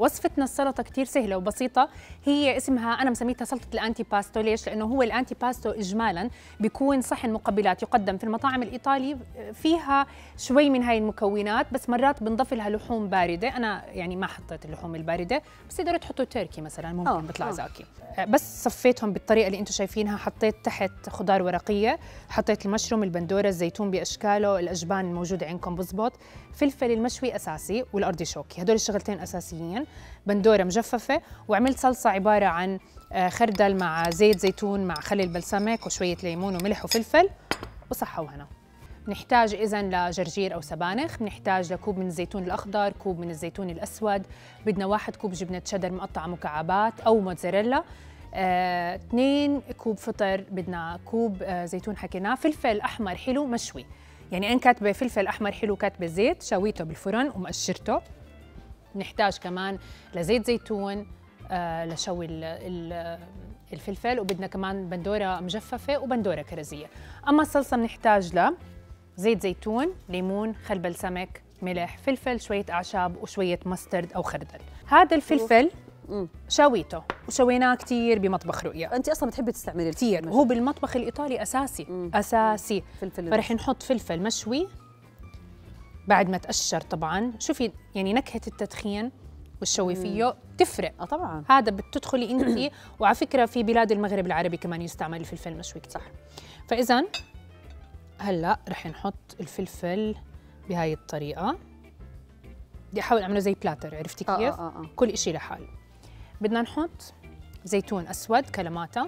وصفتنا السلطه كثير سهله وبسيطه، هي اسمها انا مسميتها سلطه الانتي باستو. ليش؟ لانه هو الانتي باستو اجمالا بيكون صحن مقبلات يقدم في المطاعم الايطالي، فيها شوي من هاي المكونات، بس مرات بنضيف لها لحوم بارده. انا يعني ما حطيت اللحوم البارده، بس تقدروا تحطوا تركي مثلا، ممكن بيطلع زاكي. بس صفيتهم بالطريقه اللي انتم شايفينها، حطيت تحت خضار ورقيه، حطيت المشروم، البندوره، الزيتون باشكاله، الاجبان الموجوده عندكم بزبط، فلفل المشوي اساسي والارتشوكي، هدول الشغلتين اساسيين، بندوره مجففه، وعملت صلصه عباره عن خردل مع زيت زيتون مع خل البلسمك وشويه ليمون وملح وفلفل، وصحه وهنا. بنحتاج إذن لجرجير أو سبانخ، بنحتاج لكوب من الزيتون الأخضر، كوب من الزيتون الأسود، بدنا 1 كوب جبنة شيدر مقطعة مكعبات أو موتزاريلا، 2 كوب فطر، بدنا كوب زيتون حكيناه، فلفل أحمر حلو مشوي، يعني أنا كاتبة فلفل أحمر حلو كاتبة زيت، شويته بالفرن ومقشرته. بنحتاج كمان لزيت زيتون لشوي الفلفل، وبدنا كمان بندورة مجففة وبندورة كرزية. أما الصلصة بنحتاج له زيت زيتون، ليمون، خل بلسمك، ملح، فلفل، شوية أعشاب وشوية مسترد أو خردل. هذا الفلفل شويته وشويناه كثير بمطبخ رؤيا. أنت أصلاً بتحبي تستعملي كثير، وهو بالمطبخ الإيطالي أساسي. أساسي. فرح نحط فلفل مشوي بعد ما تقشر طبعاً. شوفي يعني نكهة التدخين والشوي فيه تفرق. طبعاً. هذا بتدخلي أنت وعلى فكرة في بلاد المغرب العربي كمان يستعمل الفلفل المشوي كثير. فإذا هلا رح نحط الفلفل بهاي الطريقة، بدي احاول اعمله زي بلاتر، عرفتي كيف؟ كل إشي لحال. بدنا نحط زيتون اسود كلماتا،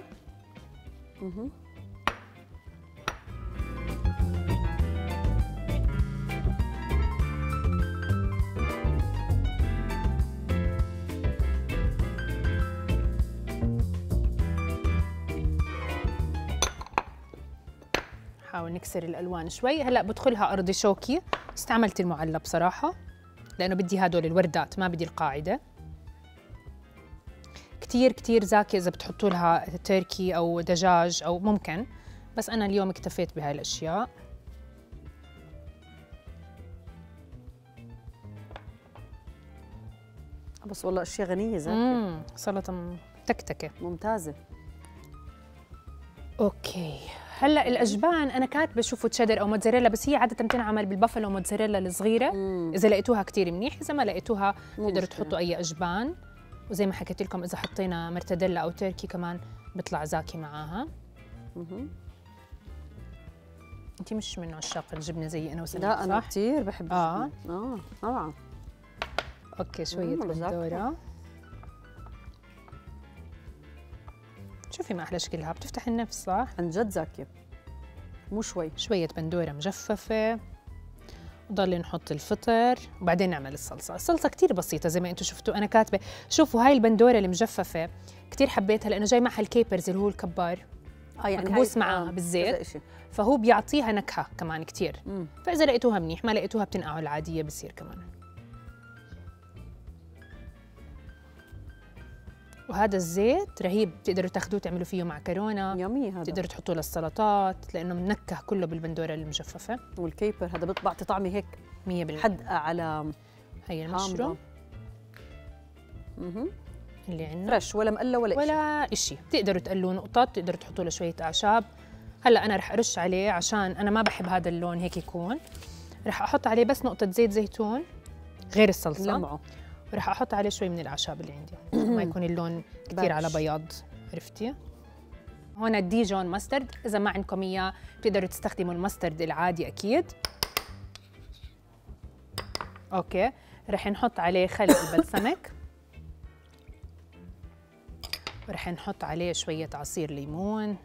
نحاول نكسر الالوان شوي. هلا بدخلها ارضشوكي، استعملت المعلب بصراحه لانه بدي هدول الوردات، ما بدي القاعده. كتير كتير زاكي اذا بتحطوا لها تركي او دجاج او ممكن، بس انا اليوم اكتفيت بهاي الاشياء. بس والله اشياء غنيه زاكي. سلطه تكتكه ممتازه. اوكي، هلا الاجبان انا كاتبه شوفوا تشيدر او موتزاريلا، بس هي عاده بتنعمل بالبافلو موتزاريلا الصغيره. اذا لقيتوها كثير منيح، اذا ما لقيتوها تقدروا تحطوا اي اجبان، وزي ما حكيت لكم اذا حطينا مرتديلا او تركي كمان بيطلع زاكي معاها. انت مش من عشاق الجبنه زي انا وسلمى؟ لا انا كثير بحب الجبنه. طبعا. اوكي، شويه بندوره. شوفي ما احلى شكلها، بتفتح النفس صح؟ عن جد زاكيه، مو شوي. شويه بندوره مجففه، وضل نحط الفطر وبعدين نعمل الصلصه. الصلصه كتير بسيطه زي ما انتم شفتوا، انا كاتبه شوفوا هاي البندوره المجففه كتير حبيتها لانه جاي معها الكيبرز اللي هو الكبار، يعني مكبوس معها بالزيت، فهو بيعطيها نكهه كمان كتير. فاذا لقيتوها منيح، ما لقيتوها بتنقعوا العاديه بصير كمان. وهذا الزيت رهيب، بتقدروا تاخذوه تعملوا فيه معكرونه، يامي هذا، بتقدروا تحطوه للسلطات لانه منكه كله بالبندوره المجففه. والكيبر هذا بيعطي طعمه هيك 100% حدقه على هي المشروم اللي عندنا فريش، ولا مقلى ولا شيء. بتقدروا تقلوه نقطات، بتقدروا تحطوا له شويه اعشاب. هلا انا رح ارش عليه عشان انا ما بحب هذا اللون هيك يكون، رح احط عليه بس نقطه زيت زيتون غير الصلصه، لمعه، ورح احط عليه شوي من الاعشاب اللي عندي ما يكون اللون كثير على بياض، عرفتي؟ هون الديجون ماسترد، اذا ما عندكم اياه بتقدروا تستخدموا الماسترد العادي اكيد. اوكي، رح نحط عليه خل البلسمك، ورح نحط عليه شويه عصير ليمون،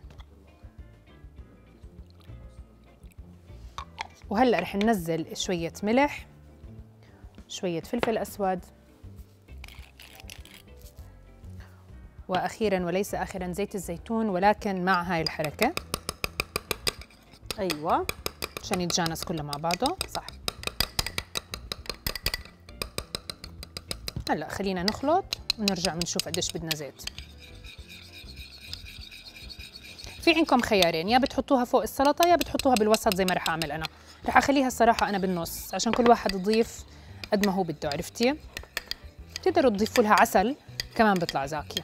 وهلا رح ننزل شويه ملح، شويه فلفل اسود، واخيرا وليس اخرا زيت الزيتون، ولكن مع هاي الحركه. ايوه، عشان يتجانس كله مع بعضه. صح. هلا خلينا نخلط ونرجع بنشوف قديش بدنا زيت. في عندكم خيارين، يا بتحطوها فوق السلطه يا بتحطوها بالوسط زي ما رح اعمل انا. رح اخليها الصراحه انا بالنص عشان كل واحد يضيف قد ما هو بده، عرفتي؟ بتقدروا تضيفوا لها عسل كمان بيطلع زاكي.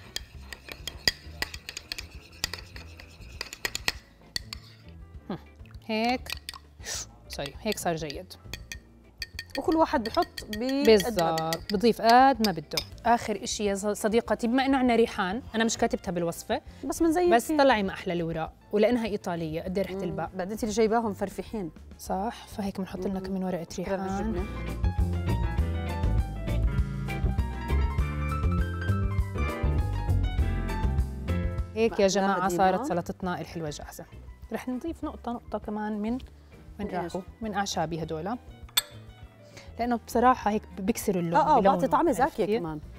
هيك سوري، هيك صار جيد. وكل واحد بحط بالضبط، بضيف قد ما بده. اخر إشي يا صديقتي، بما انه عندنا ريحان، انا مش كاتبتها بالوصفه بس بنزين بس فيه. طلعي ما احلى الوراق، ولانها ايطاليه قد ريحه الباء. بعدين انت اللي جايباهم فرفحين صح، فهيك بنحط لنا كمان ورقه ريحان. الجبنه. هيك يا جماعه صارت سلطتنا الحلوه جاهزه. رح نضيف نقطه كمان من اعشابي هدول، لانه بصراحه هيك بيكسروا اللون. بعطي طعم زاكيه كمان.